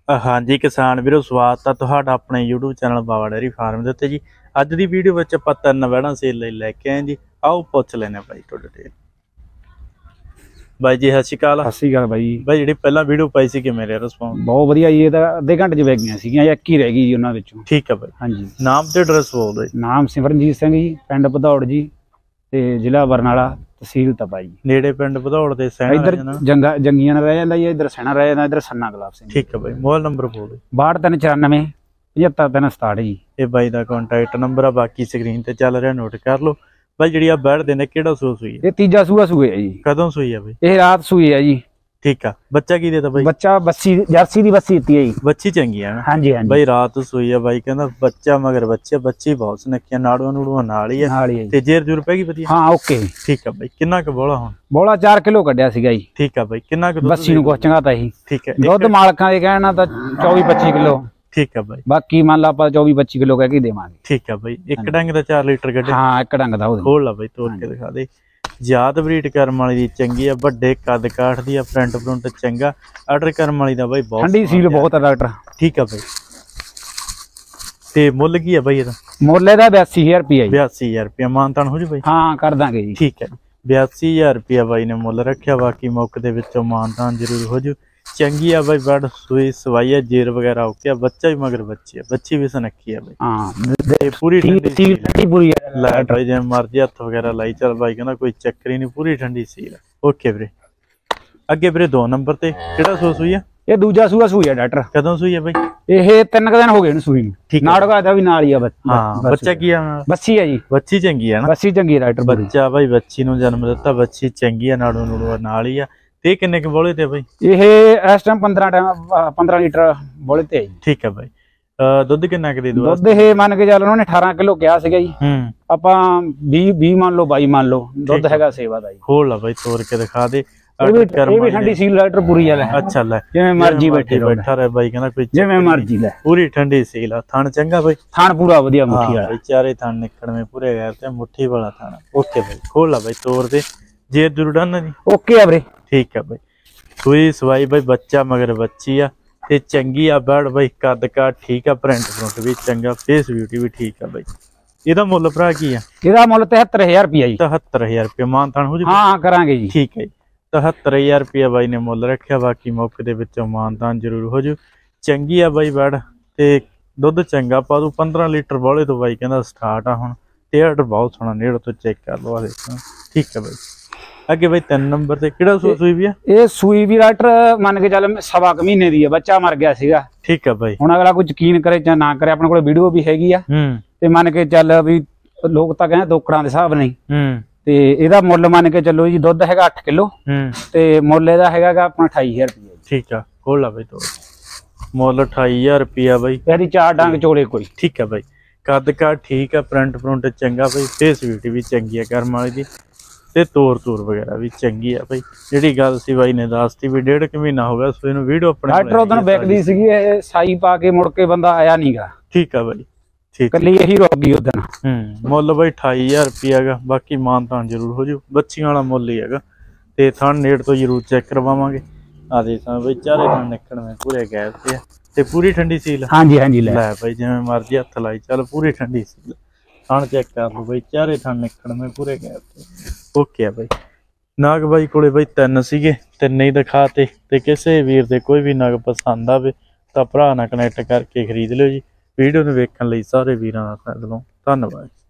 हाँ जी किसान वीरो स्वागत है तुहाडा अपने YouTube channel Baba dairy farm के उत्ते जी। अज की वीडियो में आपां 3 वैड़ां सेल लई लैके आए जी। आओ पुछ लैने भाई तो डिटेल। बाई जी सत श्री अकाल। सत श्री अकाल भाई। भाई जी पहला वीडियो पाई सी कि मेरे रिस्पॉन्स बहुत वधिया जी। ये तो आधे घंटे च विक गईयां सीगियां, एक ही रह गई जी उन्हां विचों। ठीक है भाई। हाँ जी। नाम ते एड्रैस बोल दो जी। नाम सिमरनजीत सिंह जी, पिंड भदौड़ जी ते जिला बरनाला, तहसील तपा जी। नेड़े पिंड भदौड़ ते सैना इधर जंगियां रह जांदा जी, इधर सैना रह जांदा, इधर सन्ना गुलाब सिंह। ठीक है भाई। मोबाइल नंबर बोल दो। 6294 75 जी। ये भाई का कॉन्टैक्ट नंबर है, बाकी स्क्रीन ते चल रहा नोट कर लो। भाई जी आप बैठ देने किहड़ा सूआ सुई है? ये तीजा सूआ सूए है जी। कदों सुई है भाई? ये रात सूई है जी। ठीक है। बच्चा की देता भाई? बच्चा बच्ची जर्सी दी बच्ची दी है जी। बच्ची चंगी है ना? हाँ जी हाँ जी। भाई रात सुई है भाई कहंदा बच्चा मगर बच्ची बहुत सुनक्खियां नाड़ूआं नूड़ूआं नाल ही है ते जेर जूर पैगी वधिया। हाँ ओके। ठीक है भाई। किन्ना क बोला हुण? बोला 4 किलो कड्डिया सीगा जी। ठीक है भाई। किन्ना क बच्ची नूं कुछ चंगाता ही। ठीक है। दुध मालकां दे कहना तां 24-25 किलो। ठीक है भाई। बाकी मान ला आप 24-25 किलो कह के देवांगे। ठीक है भाई। एक डंग दा 4 लीटर कड्डे? हाँ एक डंग दा खोल ला भाई तोड़ के दिखा दे। जात ब्रीड करम वाली दी चंगी है, बड़े कद काठ दी है, फ्रंट फ्रंट चंगा। आर्डर करम वाली दा भाई बहुत ठंडी सील बहुत है डॉक्टर। ठीक है भाई। ते मुੱਲ की है भाई ਇਹਦਾ? ਮੁੱਲ ਇਹਦਾ 82000 रुपया जी। 82000 रुपया मानतान हो जी भाई? हाँ कर दांगे जी। ठीक है। 82000 रुपया भाई ने मुੱਲ रखा। बाकी मौके दे विचों मानतान जरूर हो जू। चंगी है भाई, बड़ सुई सवाई है, जेर वगैरह ओके। बच्चा भी मगर बच्ची है, बच्ची भी सुनक्खी है भाई। हाँ पूरी ठंडी पूरी है लाइट भाई जिवें मर्जी हथ वगैरह लाई चल भाई कहना कोई चक्कर ही नहीं, पूरी ठंडी सील है। ओके वीरे। अगे वीरे 2 नंबर ते किहड़ा सूआ सुई है? ये दूजा सूआ सुई है डॉक्टर। कदों सुई है भाई? ये 3 दिन हो गए न सूई नूं। नाड़गा दा भी नाल ही है। हाँ बच्चा की है? बच्ची है जी। बच्ची चंगी है ना? बच्ची चंगी है डॉक्टर। बच्चा भाई बच्ची नूं जन्म दिता, बच्ची चंगी है, नाड़ू नूड़ू नाल ही है। ते किन्ने के बोले थे भाई? ये इस टाइम 15 लीटर बोले थे जी। ठीक है भाई। दुध किन्ना के दे दो? दुध ये मान के चल उन्होंने 18 किलो कहा सीगा जी। ਆਪਾਂ 20 मान लो 22 मान लो दुध हैगा सेवा दा जी। खोल ला भाई तोड़ के दिखा दे। ये भी ठंडी सील डॉक्टर पूरी है। अच्छा ले जिवें मर्जी बैठा रहे भाई कहना कोई जिवें मर्जी ले, पूरी ठंडी सील है। थान चंगा भाई? थान पूरा वधिया मुट्ठी वाला भाई, चारे थान निकल में पूरे गैर ते मुट्ठी वाला थान। ओके भाई। खोल ला भाई तोड़ दे। जे दुरडा ना जी। ओके है वीरे। ठीक है भाई। सुई सवाई भाई, बच्चा मगर बच्ची आ ते चंगी आ। बैठ भाई कद का ठीक है, प्रिंट प्रुंट भी चंगा, फेस ब्यूटी भी ठीक है भाई। ਇਹਦਾ ਮੁੱਲ ਭਰਾ ਕੀ ਆ? ਇਹਦਾ ਮੁੱਲ 73000 ਰੁਪਿਆ ਜੀ। 73000 ਰੁਪਏ ਮਾਨਤਾਨ ਹੋ ਜੀ? ਹਾਂ ਕਰਾਂਗੇ ਜੀ। ਠੀਕ ਹੈ ਜੀ। 73000 ਰੁਪਏ ਬਾਈ ਨੇ ਮੁੱਲ ਰੱਖਿਆ। ਬਾਕੀ ਮੌਕੇ ਦੇ ਵਿੱਚੋਂ ਮਾਨਤਾਨ ਜ਼ਰੂਰ ਹੋ ਜੂ। ਚੰਗੀ ਆ ਬਾਈ ਬੈੜ ਤੇ ਦੁੱਧ ਚੰਗਾ ਪਾ ਦੂ। 15 ਲੀਟਰ ਬੋਲੇ ਤੋਂ ਬਾਈ ਕਹਿੰਦਾ ਸਟਾਰਟ ਆ ਹੁਣ। ਤੇ ਆਰਡਰ ਬਹੁਤ ਸੋਹਣਾ ਨੇੜੇ ਤੋਂ ਚੈੱਕ ਕਰ ਲਓ ਆ ਦੇਖੋ। ਠੀਕ ਹੈ ਬਾਈ। ਅੱਗੇ ਬਾਈ 3 ਨੰਬਰ ਤੇ ਕਿਹੜਾ ਸੂਈ ਵੀ ਆ? ਇਹ ਸੂਈ ਵੀ ਡਾਕਟਰ ਮੰਨ ਕੇ ਚੱਲ 1.25 ਮਹੀਨੇ ਦੀ ਆ। ਬੱਚਾ ਮਰ ਗਿਆ ਸੀਗਾ। ਠੀਕ ਹੈ ਬਾਈ। ਹੁਣ ਅਗਲਾ ਕੋਈ ਯਕੀਨ ਕਰੇ ਜਾਂ ਨਾ ਕਰੇ, ਆਪਣੇ ਕੋਲ ਵੀਡੀਓ ਵੀ ਹੈਗੀ ਆ। ਤੇ ਮੰਨ ਕੇ ਚੱਲ ਵੀ ਲੋਕ ਤਾਂ ਕਹਿੰਦੇ ਦੋਕੜਾਂ ਦੇ ਹਿਸਾਬ ਨਹੀਂ। ਤੇ ਇਹਦਾ ਮੁੱਲ ਮੰਨ ਕੇ ਚੱਲੋ ਜੀ, ਦੁੱਧ ਹੈਗਾ 8 ਕਿਲੋ ਤੇ ਮੁੱਲ ਇਹਦਾ ਹੈਗਾ ਆਪਣਾ 28000 ਰੁਪਏ। ਠੀਕ ਆ। ਖੋਲ ਲਾ ਬਾਈ ਤੋ। ਮੁੱਲ 28000 ਰੁਪਿਆ ਬਾਈ। ਇਹਦੀ 4 ਡੰਗ ਚੋਲੇ ਕੋਈ। ਠੀਕ ਹੈ ਬਾਈ। ਕੱਦ ਕਾ ਠੀਕ ਆ, ਪ੍ਰਿੰਟ ਪ੍रुंट ਚੰਗਾ ਬਾਈ, ਫੇਸ ਬਿਊਟੀ ਵੀ ਚੰਗੀ ਆ ਕਰਮ ਵਾਲੀ ਦੀ ਤੇ ਤੋਰ ਵਗੈਰਾ ਵੀ ਚੰਗੀ ਆ ਬਾਈ। ਜਿਹੜੀ ਗੱਲ ਸੀ ਬਾਈ ਨੇ ਦੱਸਤੀ ਵੀ 1.5 ਮਹੀਨਾ ਹੋ ਗਿਆ ਸੋ ਇਹਨੂੰ ਵੀਡੀਓ ਆਪਣੇ ਡਾਕਟਰ ਉਦੋਂ ਵਿਕਦੀ ਸੀਗੀ। ਇਹ ਸਾਈ ਪਾ ਕੇ ਮੁੜ ਕੇ ਬੰਦਾ ਆਇਆ ਨਹੀਂਗਾ। ਠੀਕ ਆ ਬਾਈ। ਕੱਲੀ ਇਹੀ ਰੁਕ ਗਈ ਉਦੋਂ। ਮੁੱਲ ਬਾਈ 28000 ਰੁਪਿਆ ਹੈਗਾ। ਬਾਕੀ ਮਾਨਤਾਨ ਜ਼ਰੂਰ ਹੋ ਜੂ। ਬੱਚੀਆਂ ਵਾਲਾ ਮੁੱਲ ਹੀ ਹੈਗਾ। ਤੇ ਥਣ ਨੇੜ ਤੋਂ ਜ਼ਰੂਰ ਚੈੱਕ ਕਰਵਾਵਾਂਗੇ। ਆ ਦੇਖ ਬਾਈ ਚਾਰੇ ਥਣ ਨਿਕਲਵੇਂ ਪੂਰੇ ਗੈਪ ਤੇ ਆ ਤੇ ਪੂਰੀ ਠੰਡੀ ਸੀਲ। ਹਾਂਜੀ ਹਾਂਜੀ ਲੈ ਬਾਈ ਜਿਵੇਂ ਮਰਜ਼ੀ ਹੱਥ ਲਾਈ ਚੱਲ, ਪੂਰੀ ਠੰਡੀ ਸੀਲ। ਥਣ ਚੈੱਕ ਕਰ ਲਓ ਬਾਈ, ਚਾਰੇ ਥਣ ਨਿਕਲਵੇਂ ਪੂਰੇ ਗੈਪ ਤੇ। ਓਕੇ ਆ ਬਾਈ। ਨਾਗ ਬਾਈ ਕੋਲੇ ਬਾਈ 3 ਸੀਗੇ, 3 ਹੀ ਦਿਖਾਤੇ। ਤੇ ਕਿਸੇ ਵੀਰ ਦੇ ਕੋਈ ਵੀ ਨਗ ਪਸੰਦ ਆਵੇ ਤਾਂ ਭਰਾ ਨਾਲ ਕਨੈਕਟ ਕਰਕੇ ਖਰੀਦ ਲਿਓ ਜੀ। ਵੀਡੀਓ ਨੂੰ ਵੇਖਣ ਲਈ ਸਾਰੇ ਵੀਰਾਂ ਦਾ ਧੰਨਵਾਦ।